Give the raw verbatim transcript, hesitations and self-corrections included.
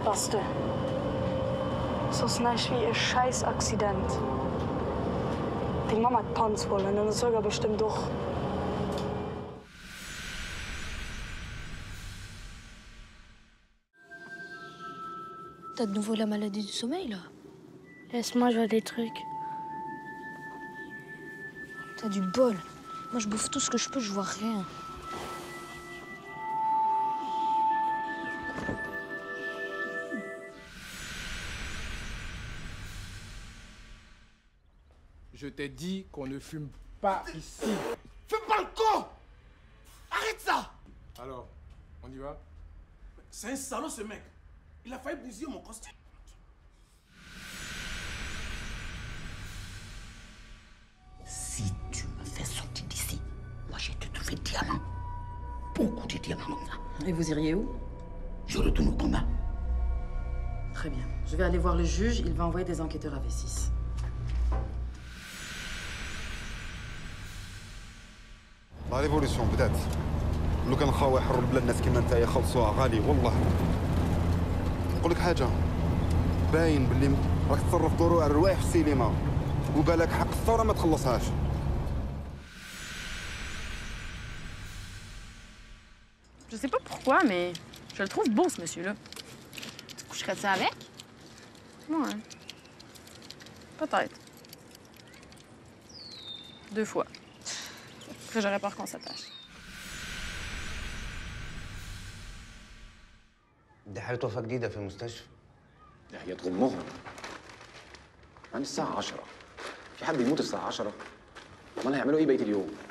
Beste. So ist wie ein Scheiß-Accident. Die Mama hat Panz wollen und das sogar bestimmt doch. T'as de nouveau la maladie du sommeil, là? Laisse-moi, je vois des trucs. T'as du bol. Moi, je bouffe tout ce que je peux, je vois rien. Je t'ai dit qu'on ne fume pas ici. Fume pas le con! Arrête ça! Alors, on y va? C'est un salaud ce mec. Il a failli bousiller mon costume. Si tu me fais sortir d'ici, moi j'ai te trouvé diamant. Beaucoup de diamants comme ça. Et vous iriez où? Je retourne au combat. Très bien. Je vais aller voir le juge. Il va envoyer des enquêteurs à V six. لا ريفوليسيون بدات لو كان خاوي يحرروا البلاد الناس كيما نتايا خلصوها غالي والله. نقول لك حاجه باين باللي راك تصرف دروع الروايح في السينما وبالك حق الثوره ما تخلصهاش. Je sais pas pourquoi, mais je le trouve beau, ce monsieur-là. Tu coucherais-tu avec? Ouais. Peut-être. Deux fois. Après, j'aurais peur qu'on s'attache. دي حالة وفاة جديدة في المستشفى. ده هي تغمهم. عن الساعة عشرة. في حد يموت الساعة عشرة؟ أمال هيعملوا إيه بقية اليوم؟